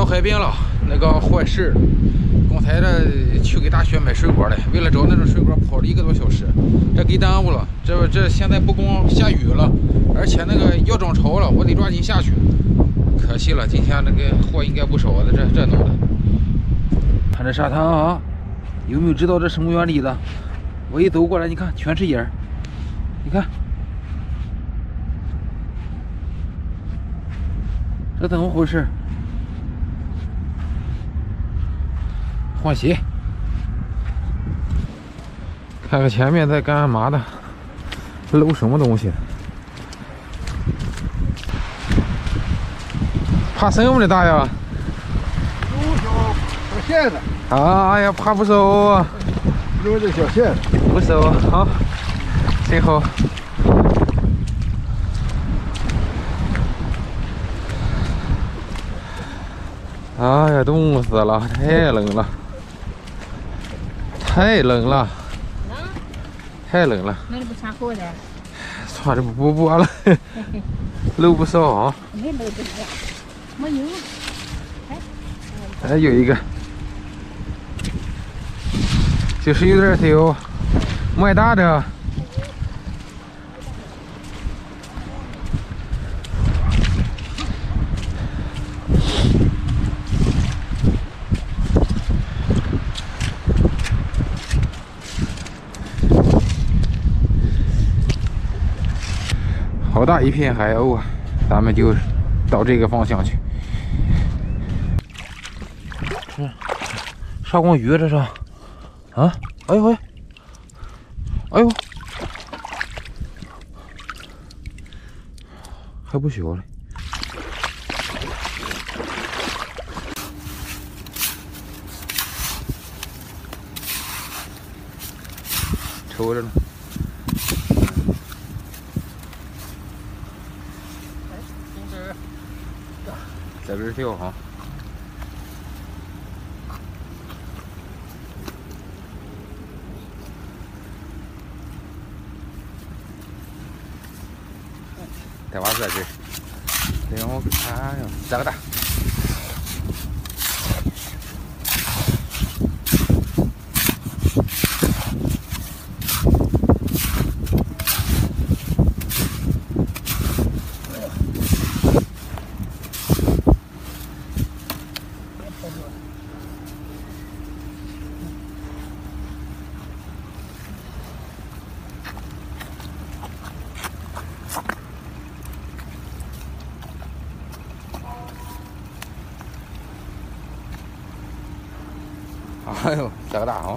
到海边了，那个坏事，刚才这去给大学买水果嘞，为了找那种水果跑了1个多小时，这给耽误了。这现在不光下雨了，而且那个要涨潮了，我得抓紧下去。可惜了，今天那个货应该不少的，这弄的。看这沙滩啊，有没有知道这什么原理的？我一走过来，你看全是眼儿，你看。 这怎么回事？换鞋，看看前面在干嘛的，搂什么东西？爬什么的大呀？ 小线子。 啊，哎呀，爬不熟啊！ 搂这小线子。 不熟，好，真好。 哎呀，冻死了，太冷了，太冷了，太冷了。 那你不穿厚点？ 穿着不播了，露不少啊。 没露这个，没有。 哎，有一个，就是有点小，蛮大的。 好大一片海鸥啊！咱们就到这个方向去。上光鱼这是？啊！哎呦喂！哎呦！还不小嘞。抽着呢。 在这儿钓哈，带娃在这儿，然后哎呦，这个大。 哎呦，这个大啊！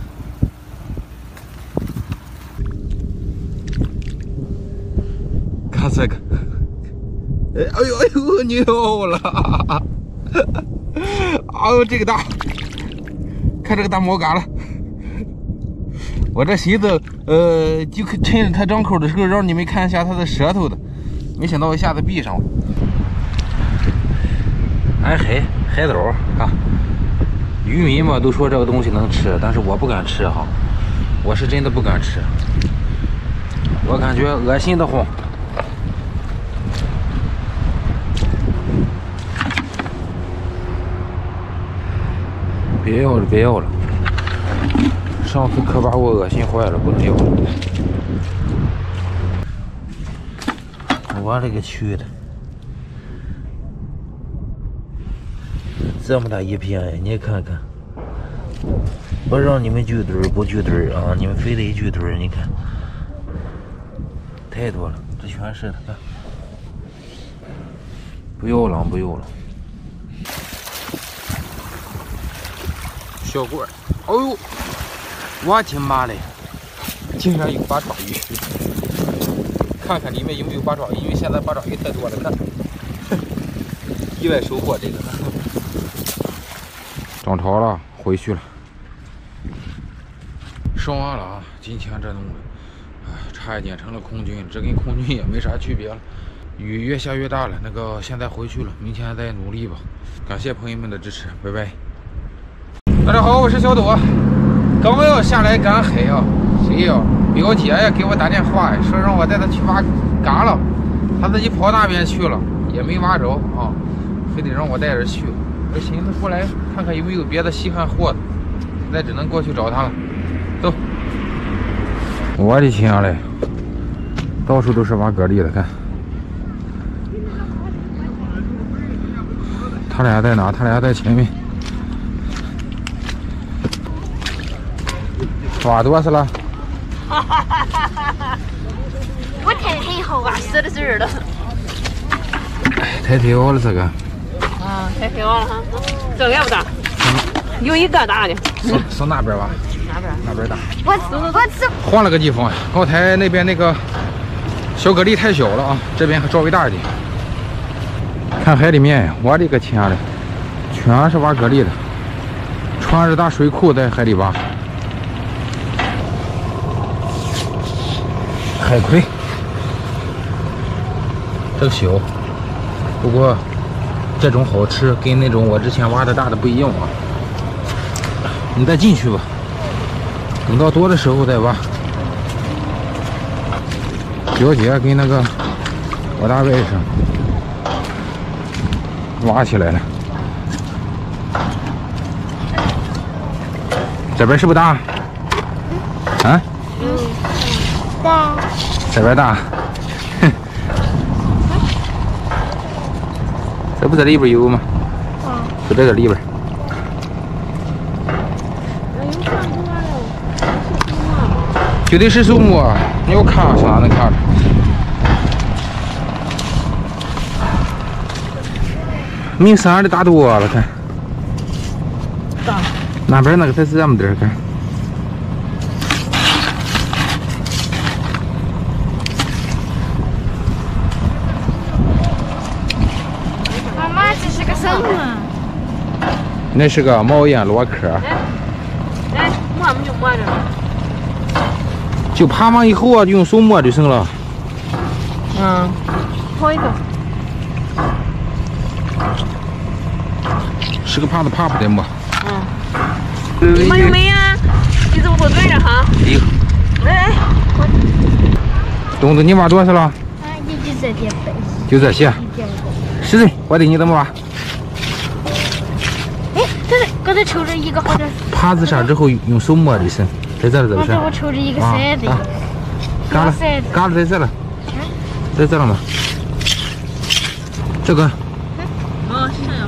看这个，哎呦哎呦，牛了！哎呦，这个大，看这个大毛嘎了。我这寻思，就趁着它张口的时候，让你们看一下它的舌头的，没想到一下子闭上了。俺海藻啊。 渔民嘛都说这个东西能吃，但是我不敢吃哈，我是真的不敢吃，我感觉恶心的慌。别要了，别要了，上次可把我恶心坏了，不能要了。我勒个去的！ 这么大一片呀，你看看，不让你们聚堆不聚堆啊，你们非得聚堆，你看，太多了，这全是的，看，不要了，不要了。小棍儿，哎呦，我的妈嘞，竟然有八爪鱼！看看里面有没有八爪鱼，因为现在八爪鱼太多了，看，意外收获这个。 涨潮了，回去了。上岸了啊！今天这弄的，差一点成了空军，这跟空军也没啥区别了。雨越下越大了，那个现在回去了，明天再努力吧。感谢朋友们的支持，拜拜。大家好，我是小朵，刚要下来赶海啊，谁呀？表姐呀给我打电话呀，说让我带她去挖嘎了，她自己跑那边去了，也没挖着啊，非得让我带着去。 我寻思过来看看有没有别的稀罕货的，现在只能过去找他了。走！我的天嘞，到处都是挖蛤蜊的，看。他俩在哪？他俩在前面。挖多少了？ 我看很好挖死的水儿了。 太挑了这个。 啊，太挑了哈。这个也不大，有一个大的。 上那边挖。 哪边？ 那边大。 我吃。 换了个地方呀，刚才那边那个小蛤蜊太小了啊，这边还稍微大一点。看海里面呀，我的个天嘞，全是挖蛤蜊的，穿着大水裤在海里挖。海葵，这个小，不过这种好吃，跟那种我之前挖的大的不一样啊。你再进去吧，等到多的时候再挖。表姐跟那个我大外甥挖起来了，这边是不是大？啊？ 大。 这边大。这不在里边有吗？就在这里边。绝对是树木，你要看啥能看着？明山的大多了，看。 大。 那边那个才是这么点儿，看。 妈妈，这是个什么？ 那是个毛眼螺壳。 哎，摸不就摸着了？ 就爬完以后啊，就用手摸就行了。 好一个。 是个耙子耙不得摸。 你摸有没呀？你怎么不跟着哈？ 有。 来， 东子，你挖多少了？ 啊，也就这点分。 就这些。是的，我的你怎么挖？ 哎，对，刚才抽着一个好像。 耙子上之后用手摸的深，在这儿是不是？ 我抽着一个筛子。 嘎了，嘎了在这了，在这了吗？这个。 是这样。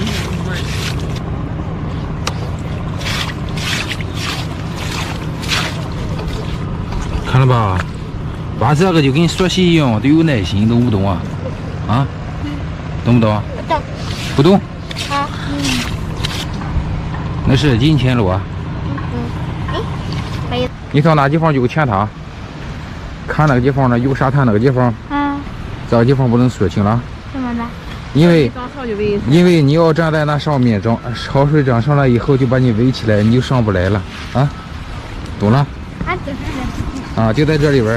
看了吧？挖这个就跟说戏一样，得有耐心，懂不懂啊？啊？懂不懂？ 不懂。 不懂？ 啊。 那是金钱螺。 没有。 你到哪地方有钱塔？看那个地方呢，有沙滩那个地方。这个地方不能说清了。 怎么的？ 因为你要站在那上面，潮水涨上来以后就把你围起来，你就上不来了啊！懂了？啊，就在这里边。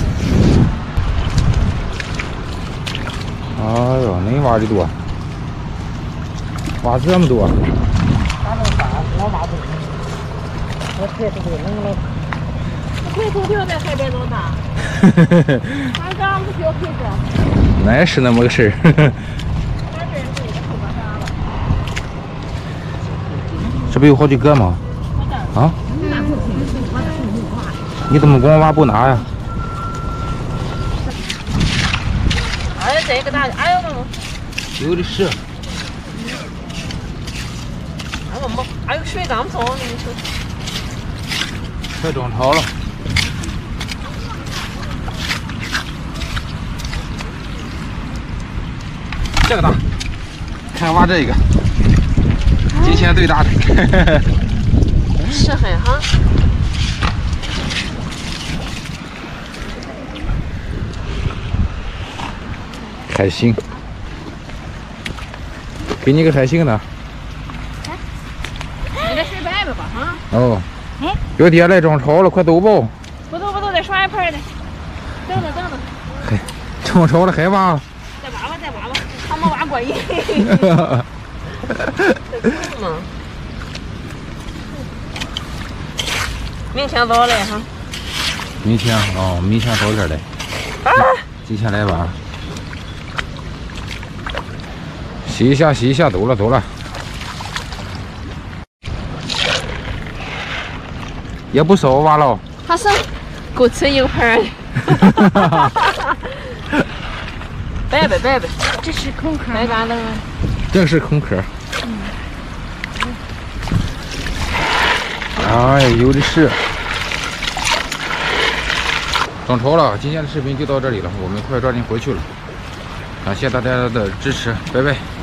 哎呦，恁挖的多，挖这么多。 我挖不动，我太不会弄了。回头条在海边多大？俺刚不需要陪着。 那是那么个事儿。这不有好几个吗？啊？你怎么光挖不拿呀？ 哎，这个大的，哎呦妈妈！ 有的是。 哎我妈，哎呦水缸不少，你说。 快涨潮了。这个大，看挖这个，今天最大的。 是很哈。 海星，给你个海星呢。 你这水白了吧哈？ 哦。表弟来涨潮了，快走吧。 不走，再刷一盆的。等等。 嘿，涨潮了还挖？ 再挖吧，还没挖过瘾。明天早来哈。 明天早点来。今天来晚。洗一下，走了。 也不少挖了。 它是够吃一盘儿。摆摆摆摆， 这是空壳。 摆干了。 这是空壳。哎，有的是。涨潮了，今天的视频就到这里了，我们快抓紧回去了。感谢大家的支持，拜拜。